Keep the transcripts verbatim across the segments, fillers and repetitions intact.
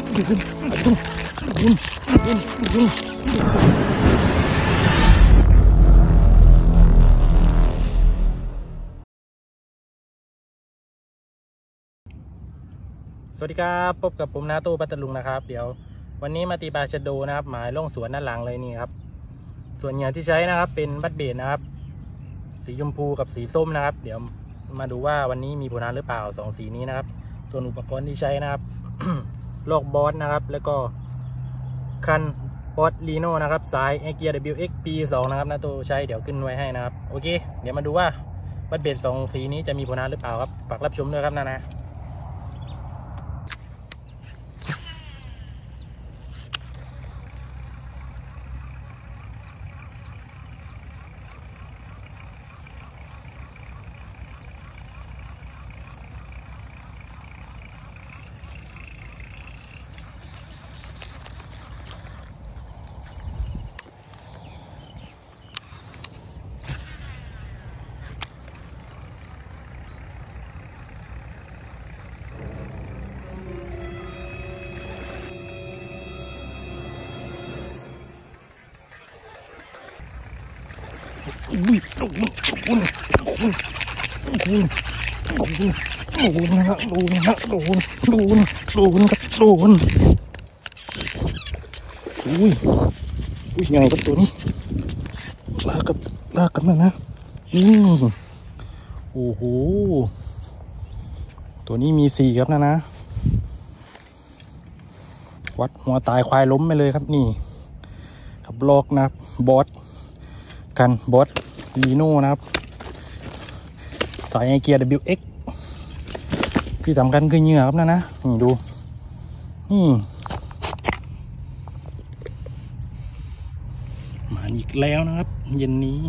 สวัสดีครับพบกับผมนาตู้ปัตตลุงนะครับเดี๋ยววันนี้มาตีปลาชะโดนะครับหมายล่องสวนด้านหลังเลยนี่ครับส่วนเหยื่อที่ใช้นะครับเป็นบัดเบดนะครับสีชมพูกับสีส้มนะครับเดี๋ยวมาดูว่าวันนี้มีผลงานหรือเปล่าสองสีนี้นะครับส่วนอุปกรณ์ที่ใช้นะครับ ลอกบอสนะครับแล้วก็คันบอสลีโน่นะครับสายเอเกีย ดับเบิลยู เอ็กซ์ พี สอง นะครับนาตู้ใช้เดี๋ยวขึ้นไว้ให้นะครับโอเคเดี๋ยวมาดูว่าบัดเบดสองสีนี้จะมีผลงานหรือเปล่าครับฝากรับชมด้วยครับนะนะอุ้ยโดนโดนโดนโดนโดนโดนนะฮะโดนนะโดนโดนโดนกับโดนอุ้ยอุ้ยไงกับตัวนี้ลากกับลากกันนะนะนี่โอ้โหตัวนี้มีสี่ครับนะนะวัดหัวตายควายล้มไปเลยครับนี่กับลอกนะบอสกันบอสลีโน่นะครับสายเกียร์ ดับเบิลยู เอ็กซ์ ที่สำคัญคือเหยื่อครับนะนะนี่ดูนี่มาอีกแล้วนะครับเย็นนี้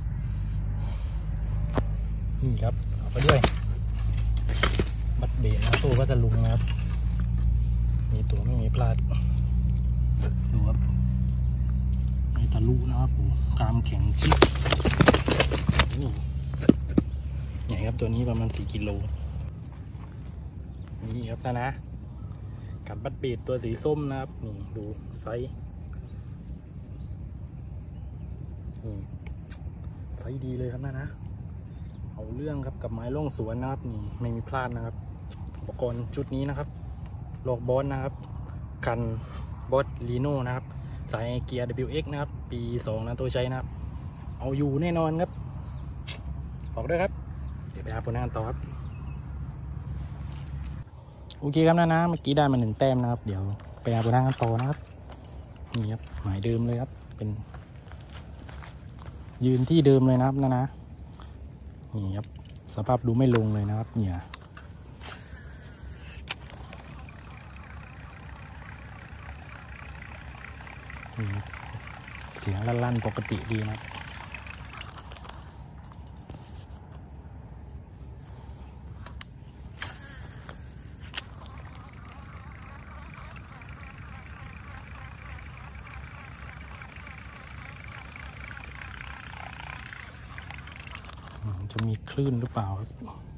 นี่ครับเอาไปด้วยบัดเบนนะตู้ก็จะลุงนะครับมีตัวไม่มีพลาดดูครับมีทะลุนะครับกามแข็งชิบใหญ่ครับตัวนี้ประมาณสี่กิโลนี่ครับนะนะกับบัดเบดตัวสีส้มนะครับนี่ดูไซส์นี่ไซส์ดีเลยครับนะนะเอาเรื่องครับกับไม้ล่องสวนนะครับนี่ไม่มีพลาดนะครับอุปกรณ์ชุดนี้นะครับลอกบอสนะครับกันบอสลีโน่นะครับสายเกียร์ ดับเบิลยู เอ็กซ์ นะครับปีสองนะตัวใช้นะครับเอาอยู่แน่นอนครับบอกด้วยครับเดี๋ยวไปหาผลงานต่อครับโอเคครับนะนะเมื่อกี้ได้มาหนึ่งแต้มนะครับเดี๋ยวไปหาผลงานต่อนะครับนี่ครับหมายเดิมเลยครับเป็นยืนที่เดิมเลยนะครับนะนะนี่ครับสภาพดูไม่ลงเลยนะครับเนี่ยเสียงลั่นๆปกติดีนะจะมีคลื่นหรือเปล่าครับ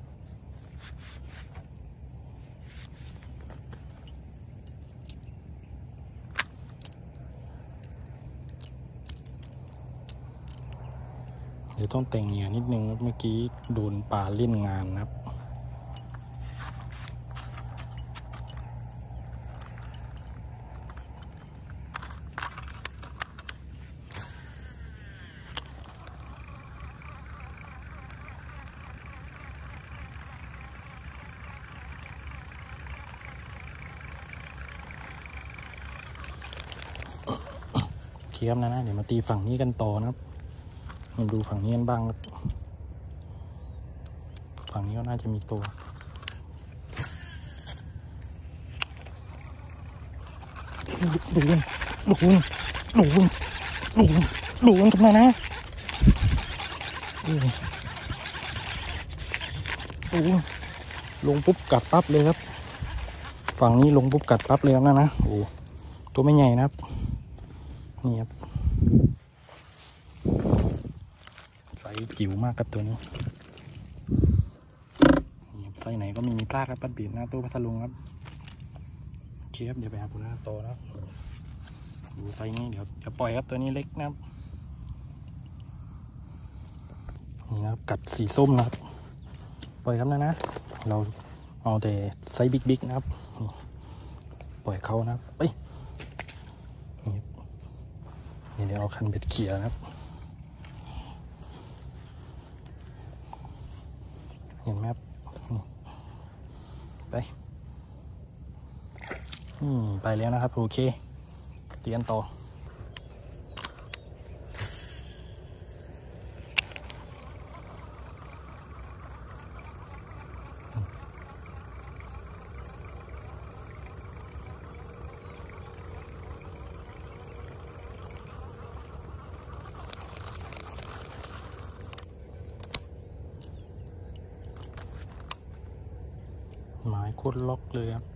เดี๋ยวต้องแต่งเหยื่อนิดนึงครับเมื่อกี้โดนปลาเล่นงานนะครับเคียบนะนะเดี๋ยวมาตีฝั่งนี้กันต่อนะครับมาดูฝั่งนี้กันบ้างครับฝั่งนี้ก็น่าจะมีตัวดูนดูนดูนดูนดูนกันนะนะดูลงปุ๊บกัดปั๊บเลยครับฝั่งนี้ลงปุ๊บกัดปั๊บเลยครับนะนะโอ้ตัวไม่ใหญ่นะครับนี่ครับไซส์จิ๋วมากครับตัวนี้ไซส์ไหนก็ไม่มีพลาดครับปัดบีบหน้าตู้พัทลุงครับโอเคครับเดี๋ยวไปหาปูหน้าโตนะครับดูไซส์นี้เดี๋ยวจะปล่อยครับตัวนี้เล็กนะครับนี่นะครับกัดสีส้มนะครับปล่อยครับนะนะเราเอาแต่ไซส์บิ๊กๆนะครับปล่อยเขานะครับเอ้ยนี่เดี๋ยวเอาคันเบ็ดเขี่ยนะครับเห็นไหมครับไปอืมไปแล้วนะครับโอเคเตรียมต่อหมายโคตรล็อกเลยครับ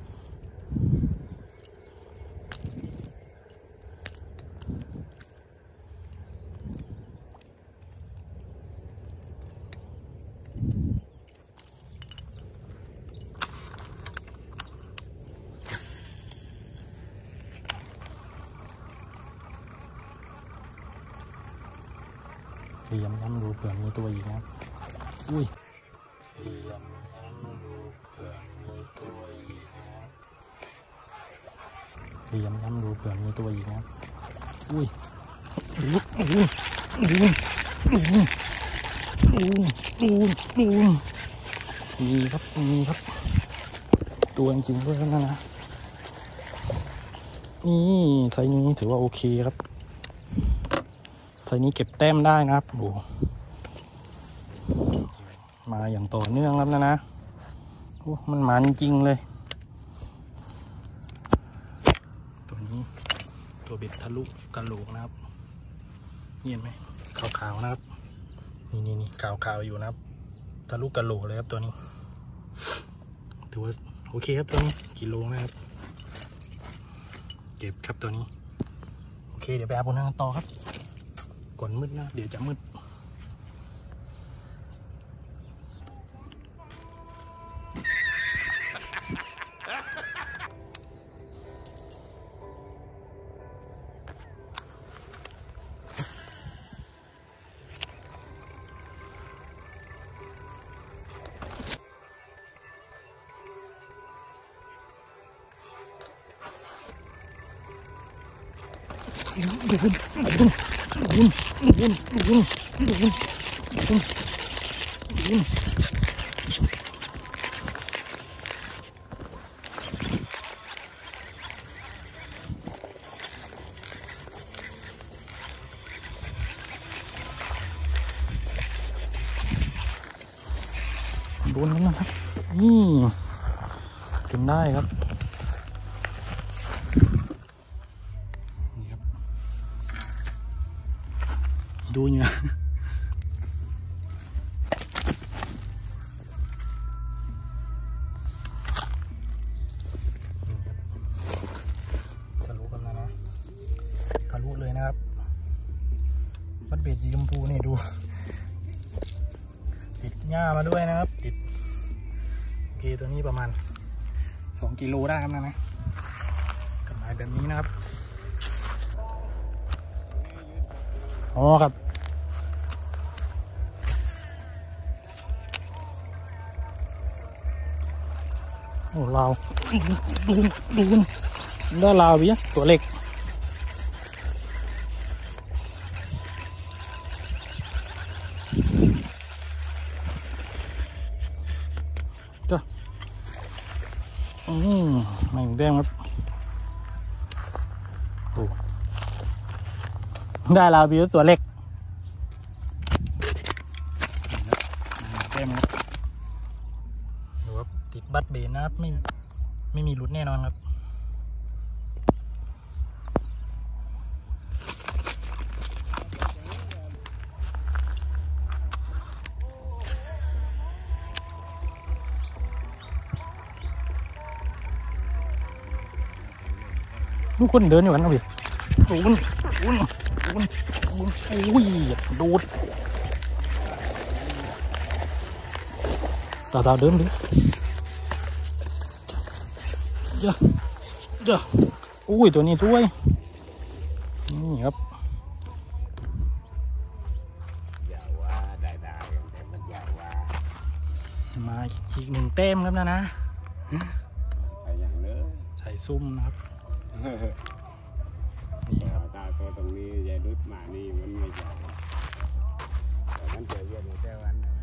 พยายามย้ำดูเผื่อมีตัวอีกนะอุ้ยพยายามย้ำดูเผื่อมีตัวอีกนะพยายามย้ำดูเผื่อมีตัวอีกนะอุ้ยดูดูดูดูดูดูดูมีครับมีครับตัวจริงด้วยนะนะนี่ไซส์นี้ถือว่าโอเคครับไซส์นี้เก็บแต้มได้นะครับโอ้มาอย่างต่อเนื่องครับนะนะโอ้มันมันจริงเลยตัวนี้ตัวเบ็ดทะลุกระโหลกนะครับเห็นไหมขาวๆนะครับนี่นี่นี่ขาวๆอยู่นะครับทะลุกระโหลกเลยครับตัวนี้ถือว่าโอเคครับตัวนี้กิโลนะครับเก็บครับตัวนี้โอเคเดี๋ยวไปอาบน้ำต่อครับก่อนมืดนะเดี๋ยวจะมืดดูดูดูดูดูดูดูดูดูโดนแล้วนะครับนี่จนได้ครับดูเนี่ยทะลุกันนะนะทะลุเลยนะครับวัดเบสสีชมพูนี่ดูติดหญ้ามาด้วยนะครับติดโอเคตัวนี้ประมาณสองกิโลได้ครับนะนะกับหมายแบบนี้นะครับอ๋อครับโอ้ลาวดูดูได้ลาวเบี้ยตัวเล็กจ้ะอืมแม่งแดงครับโอ้ได้ลาวเบี้ยตัวเล็กแดงครับดูครับติดบัตรเบนนะครับไม่ไม่มีหลุดแน่นอนครับทุกคนเดินอยู่กันนะพี่โอ้ยโอ้ยโอ้ยโอ้ยโดดต่อเต่าเดิมดิเจ้าเจ้าอุ้ยตัวนี้สวยนี่ครับอย่าว่าได้ได้แต่มันอย่าว่ามาอีกหนึ่งแต้มครับนะนะไปอย่างเนื้อใส่ซุ่มนะครับนี่ครับตาตัวตรงนี้ยายดุดมานี่มันไม่ใช่แต่มันเจอเยอะแต่วัน